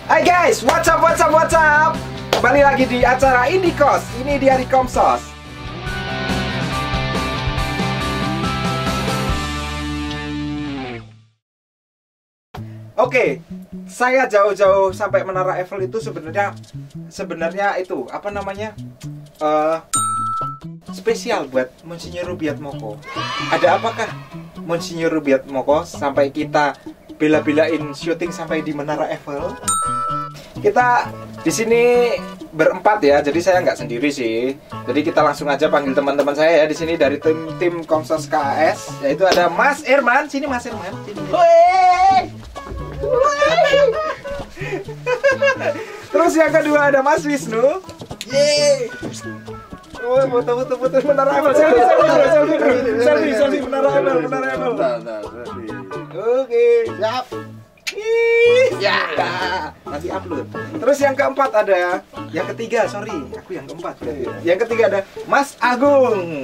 Hai guys, what's up? Kembali lagi di acara Indikos. Ini dia di Komsos. Oke, saya jauh-jauh sampai Menara Eiffel itu sebenarnya itu apa namanya? Spesial buat Monsinyur Rubiatmoko. Ada apakah Monsinyur Rubiatmoko sampai kita bela-belain syuting sampai di Menara Eiffel? Kita di sini berempat ya, jadi saya nggak sendiri sih. Jadi kita langsung aja panggil teman-teman saya ya di sini dari tim Komsos KAS, yaitu ada Mas Irman. Sini Mas Irman. Sini. Terus yang kedua ada Mas Wisnu. Yeay. Oh, foto Menara Eiffel. Selfie Menara Eiffel. Oke, siap. Ya, nanti upload. Terus yang keempat ada, yang ketiga, sorry, aku yang keempat. Yang ketiga ada Mas Agung.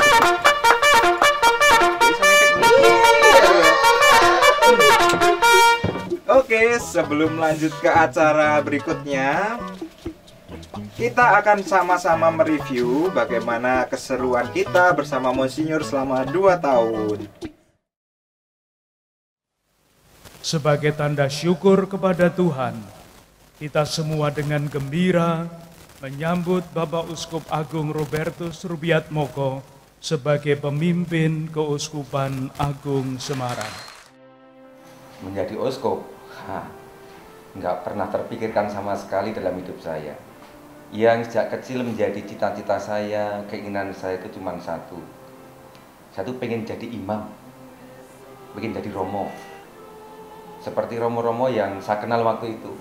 Oke, sebelum lanjut ke acara berikutnya, kita akan sama-sama mereview bagaimana keseruan kita bersama Monsinyur selama 2 tahun. Sebagai tanda syukur kepada Tuhan, kita semua dengan gembira menyambut Bapak Uskup Agung Robertus Rubiatmoko sebagai pemimpin Keuskupan Agung Semarang. Menjadi uskup, nggak pernah terpikirkan sama sekali dalam hidup saya. Yang sejak kecil menjadi cita-cita saya, keinginan saya itu cuma satu. Satu pengen jadi imam, pengen jadi romo. Seperti romo-romo yang saya kenal waktu itu.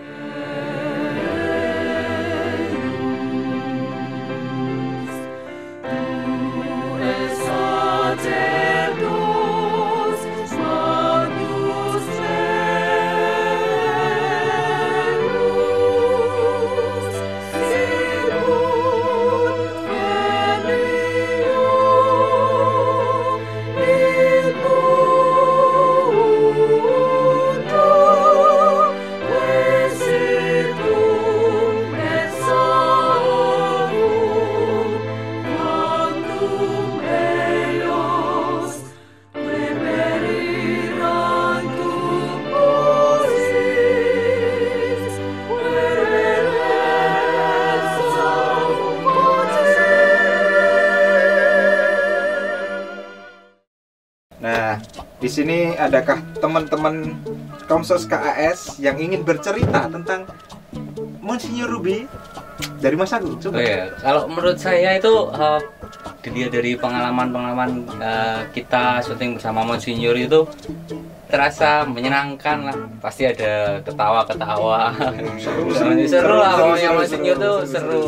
Nah, di sini adakah teman-teman Komsos KAS yang ingin bercerita tentang Monsinyur Rubi dari Mas Agung? Coba. Oh ya, kalau menurut saya itu dilihat dari pengalaman kita syuting bersama Monsinyur itu terasa menyenangkan lah. Pasti ada ketawa-ketawa. Seru lah, pokoknya Monsinyur itu seru.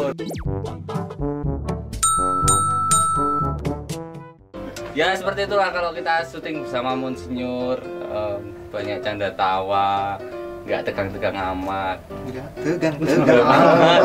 Ya seperti itulah kalau kita syuting bersama Monsinyur, banyak canda tawa, nggak tegang-tegang amat. Nggak tegang amat.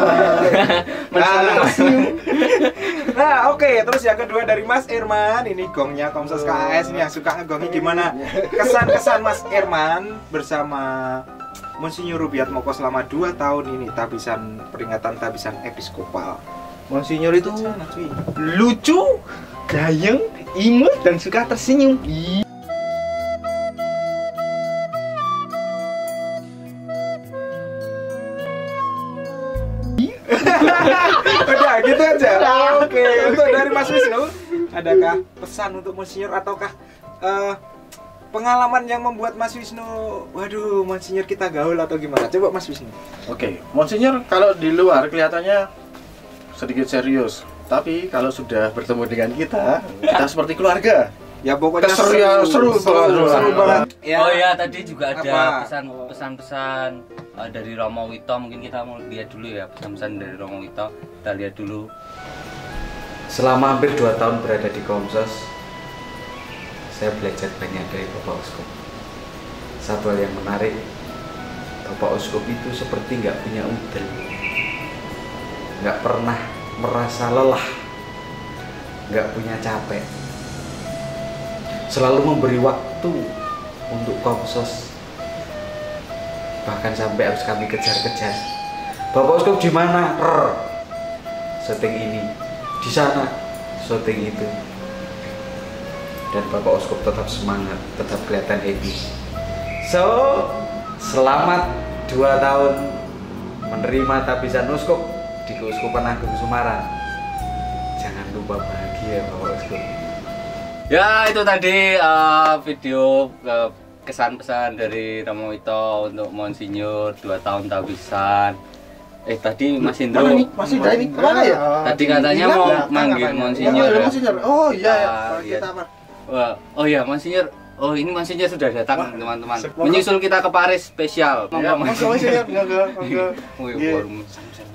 Nah, oke. Terus yang kedua dari Mas Irman, ini gongnya Komsos KAS ini yang suka ngegongnya. Gimana kesan-kesan Mas Irman bersama Monsinyur Rubiatmoko selama 2 tahun ini peringatan tabisan episkopal? Monsinyur itu lucu, gayeng, imut, dan suka tersenyum. Udah gitu aja. Oke. Untuk dari Mas Wisnu, adakah pesan untuk Monsinyur ataukah pengalaman yang membuat Mas Wisnu, waduh, Monsinyur kita gaul atau gimana? Coba Mas Wisnu. Oke, Monsinyur kalau di luar kelihatannya sedikit serius, tapi kalau sudah bertemu dengan kita seperti keluarga. Ya pokoknya seru banget. Ya. Oh ya, tadi juga ada pesan-pesan dari Romo Wito. Mungkin kita mau lihat dulu ya pesan-pesan dari Romo Wito. Kita lihat dulu. Selama hampir 2 tahun berada di Komsos, saya belajar banyak dari Bapak Uskup. Satu hal yang menarik, Bapak Uskup itu seperti nggak punya udan, nggak pernah merasa lelah, nggak punya capek, selalu memberi waktu untuk Komsos bahkan sampai harus kami kejar-kejar. Bapak Uskup di mana? Syuting ini, di sana syuting itu. Dan Bapak Uskup tetap semangat, tetap kelihatan happy. So, selamat 2 tahun menerima tabisan Uskup di Keuskupan Agung Sumarang. Jangan lupa bahagia Bapak Uskup. Ya, itu tadi video kesan pesan dari Romo Wito untuk Monsinyur 2 tahun tabisan. Tadi Mas Indro Masih ada ini kemana ya? tadi katanya mau manggil Monsinyur. Ya, Monsinyur. Oh iya ya. Iya. Kita apa? Oh iya, Monsinyur. Oh, ini Monsinyur sudah datang, teman-teman. Menyusul kita ke Paris spesial. Ya, Monggo, Monsinyur. Monggo. Wih, Iya. forum.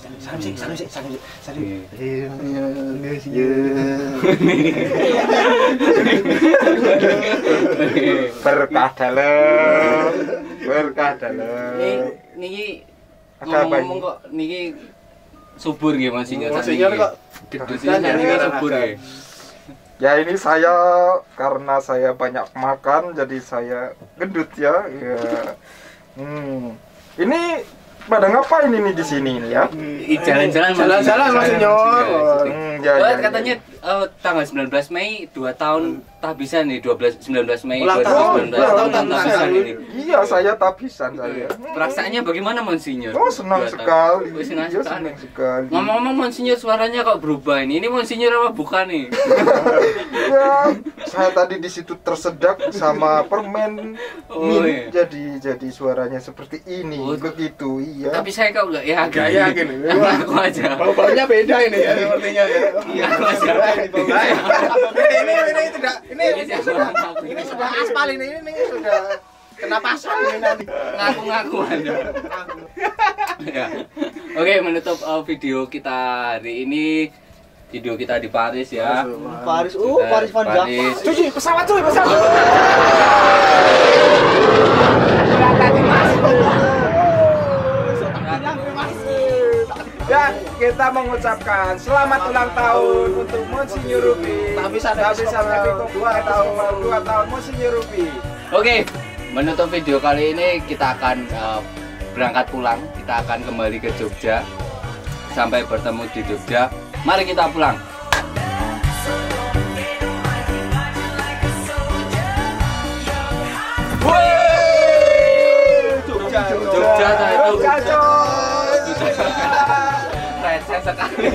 Berkah dalam, berkah dalam. Niki Ada apa ngomong kok niki subur nggih Monsinyur. Monsinyur kok didusnya niki subur nggih. Ya ini saya karena saya banyak makan jadi saya gendut ya. Ini pada ngapain ini di sini ini ya? Jalan-jalan Monsinyur. Katanya tanggal 19 Mei 2 tahun tabisan nih, 19 Mei Ulang tahun. 2019 tahun tabisan ini. Iya, saya tabisan saya. Perasaannya bagaimana Monsinyur? Oh, senang 2 tahun. sekali. Oh, senang Iya, sekali. senang sekali. Ngomong-ngomong Monsinyur suaranya kok berubah ini. Ini Monsinyur apa bukan nih? Ya, saya tadi di situ tersedak sama permen Oh, mie, iya. jadi suaranya seperti ini, Oh. begitu, iya. Tapi saya kok nggak yakin. Nggak yakin. Aku aja. Bau-baunya beda ini ya sepertinya ya. Iya, aku aja. Ini tidak ini siapa? ini sudah aspal ini sudah kena pasang ini nanti. Ngaku-ngaku aja. Ya. Oke, menutup video kita hari ini. Video kita di Paris ya. Paris, Sudah Paris Van Java. Paris. Cuci pesawat cuy, pesawat. Ya, kita mengucapkan selamat ulang tahun untuk Monsinyur Ruby. Tabisan Episkop 2 tahun Monsinyur Ruby. Oke, menutup video kali ini kita akan berangkat pulang. Kita akan kembali ke Jogja. Sampai bertemu di Jogja. Mari kita pulang. Jogja itu. Receh sekali.